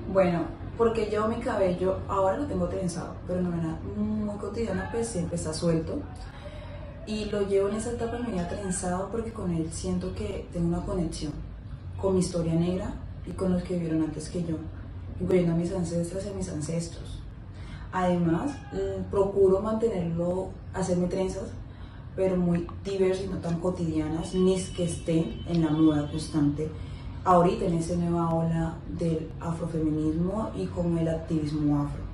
Bueno, porque yo mi cabello ahora lo tengo trenzado, pero de manera muy cotidiana pues siempre está suelto. Y lo llevo en esa etapa de mi vida trenzado porque con él siento que tengo una conexión con mi historia negra y con los que vivieron antes que yo, incluyendo a mis ancestras y a mis ancestros. Además, procuro mantenerlo, hacerme trenzas, pero muy diversas y no tan cotidianas, ni que estén en la moda constante. Ahorita en esta nueva ola del afrofeminismo y con el activismo afro.